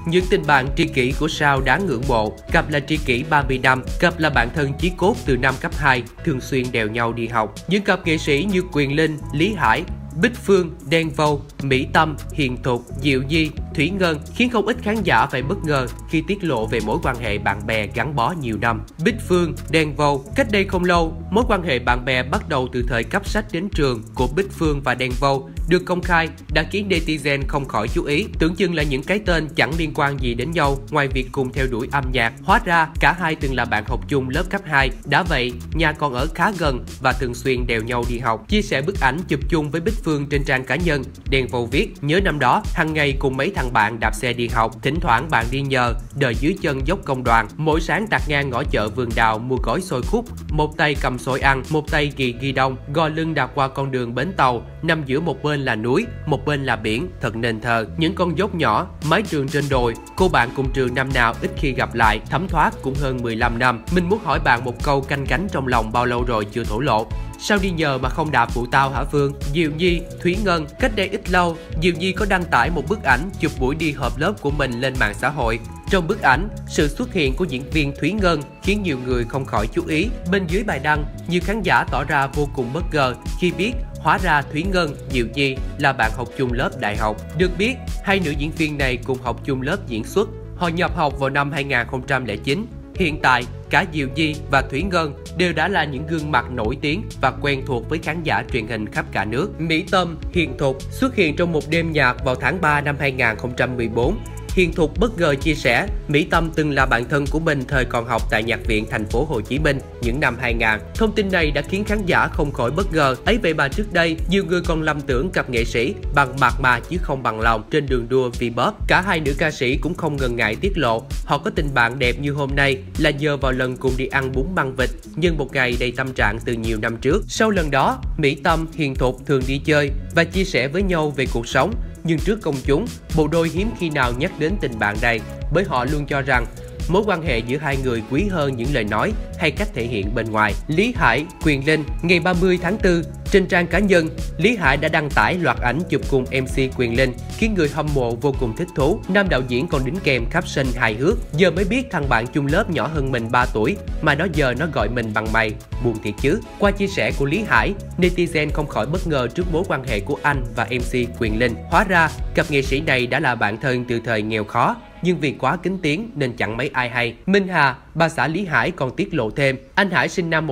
Những tình bạn tri kỷ của sao đáng ngưỡng mộ. Cặp là tri kỷ 30 năm, cặp là bạn thân chí cốt từ năm cấp 2, thường xuyên đèo nhau đi học. Những cặp nghệ sĩ như Quyền Linh, Lý Hải, Bích Phương, Đen Vâu, Mỹ Tâm, Hiền Thục, Diệu Nhi, Thủy Ngân khiến không ít khán giả phải bất ngờ khi tiết lộ về mối quan hệ bạn bè gắn bó nhiều năm. Bích Phương, Đen Vâu. Cách đây không lâu, mối quan hệ bạn bè bắt đầu từ thời cấp sách đến trường của Bích Phương và Đen Vâu được công khai đã khiến netizen không khỏi chú ý, tưởng chừng là những cái tên chẳng liên quan gì đến nhau ngoài việc cùng theo đuổi âm nhạc. Hóa ra cả hai từng là bạn học chung lớp cấp 2, đã vậy nhà còn ở khá gần và thường xuyên đèo nhau đi học. Chia sẻ bức ảnh chụp chung với Bích Phương trên trang cá nhân, Đen Vâu viết: nhớ năm đó hàng ngày cùng mấy thằng bạn đạp xe đi học, thỉnh thoảng bạn đi nhờ, đợi dưới chân dốc công đoàn, mỗi sáng tạt ngang ngõ chợ Vườn Đào mua gói xôi khúc, một tay cầm xôi ăn, một tay ghi đông, gò lưng đạp qua con đường bến tàu, nằm giữa một bên là núi, một bên là biển, thật nên thơ. Những con dốc nhỏ, mái trường trên đồi, cô bạn cùng trường năm nào ít khi gặp lại, thấm thoát cũng hơn 15 năm. Mình muốn hỏi bạn một câu canh cánh trong lòng bao lâu rồi chưa thổ lộ. Sao đi nhờ mà không đạp phụ tao hả Phương? Diệu Nhi, Thúy Ngân. Cách đây ít lâu, Diệu Nhi có đăng tải một bức ảnh chụp buổi đi họp lớp của mình lên mạng xã hội. Trong bức ảnh, sự xuất hiện của diễn viên Thúy Ngân khiến nhiều người không khỏi chú ý. Bên dưới bài đăng, nhiều khán giả tỏ ra vô cùng bất ngờ khi biết hóa ra Thúy Ngân, Diệu Nhi là bạn học chung lớp đại học. Được biết, hai nữ diễn viên này cùng học chung lớp diễn xuất. Họ nhập học vào năm 2009. Hiện tại, cả Diệu Nhi và Thúy Ngân đều đã là những gương mặt nổi tiếng và quen thuộc với khán giả truyền hình khắp cả nước. Mỹ Tâm, Hiền Thục xuất hiện trong một đêm nhạc vào tháng 3 năm 2014. Hiền Thục bất ngờ chia sẻ, Mỹ Tâm từng là bạn thân của mình thời còn học tại Nhạc viện Thành phố Hồ Chí Minh những năm 2000. Thông tin này đã khiến khán giả không khỏi bất ngờ. Ấy vậy mà trước đây, nhiều người còn lầm tưởng cặp nghệ sĩ bằng mặt mà chứ không bằng lòng trên đường đua V-pop. Cả hai nữ ca sĩ cũng không ngần ngại tiết lộ, họ có tình bạn đẹp như hôm nay là nhờ vào lần cùng đi ăn bún măng vịt nhân một ngày đầy tâm trạng từ nhiều năm trước. Sau lần đó, Mỹ Tâm, Hiền Thục thường đi chơi và chia sẻ với nhau về cuộc sống. Nhưng trước công chúng, bộ đôi hiếm khi nào nhắc đến tình bạn này, bởi họ luôn cho rằng mối quan hệ giữa hai người quý hơn những lời nói hay cách thể hiện bên ngoài. Lý Hải, Quyền Linh. Ngày 30 tháng 4, trên trang cá nhân, Lý Hải đã đăng tải loạt ảnh chụp cùng MC Quyền Linh, khiến người hâm mộ vô cùng thích thú. Nam đạo diễn còn đính kèm caption hài hước: giờ mới biết thằng bạn chung lớp nhỏ hơn mình 3 tuổi mà đó giờ nó gọi mình bằng mày, buồn thiệt chứ. Qua chia sẻ của Lý Hải, netizen không khỏi bất ngờ trước mối quan hệ của anh và MC Quyền Linh. Hóa ra, cặp nghệ sĩ này đã là bạn thân từ thời nghèo khó, nhưng vì quá kín tiếng nên chẳng mấy ai hay. Minh Hà, bà xã Lý Hải còn tiết lộ thêm, anh Hải sinh năm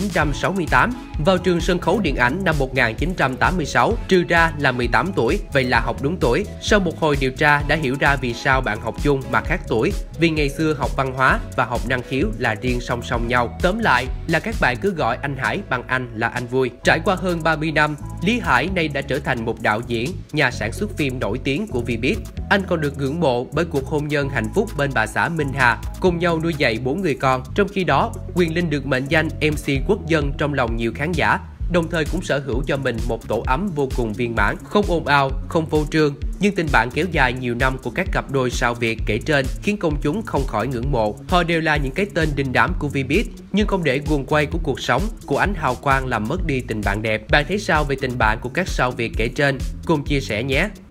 1968, vào trường sân khấu điện ảnh năm 1986, trừ ra là 18 tuổi, vậy là học đúng tuổi. Sau một hồi điều tra đã hiểu ra vì sao bạn học chung mà khác tuổi, vì ngày xưa học văn hóa và học năng khiếu là riêng song song nhau. Tóm lại là các bạn cứ gọi anh Hải bằng anh là anh vui. Trải qua hơn 30 năm, Lý Hải nay đã trở thành một đạo diễn, nhà sản xuất phim nổi tiếng của Vbiz. Anh còn được ngưỡng mộ bởi cuộc hôn nhân hạnh phúc bên bà xã Minh Hà, cùng nhau nuôi dạy 4 người con. Trong khi đó, Quyền Linh được mệnh danh MC quốc dân trong lòng nhiều khán giả, đồng thời cũng sở hữu cho mình một tổ ấm vô cùng viên mãn, không ồn ào, không phô trương. Nhưng tình bạn kéo dài nhiều năm của các cặp đôi sao Việt kể trên khiến công chúng không khỏi ngưỡng mộ. Họ đều là những cái tên đình đám của Vbiz, nhưng không để guồng quay của cuộc sống, của ánh hào quang làm mất đi tình bạn đẹp. Bạn thấy sao về tình bạn của các sao Việt kể trên? Cùng chia sẻ nhé!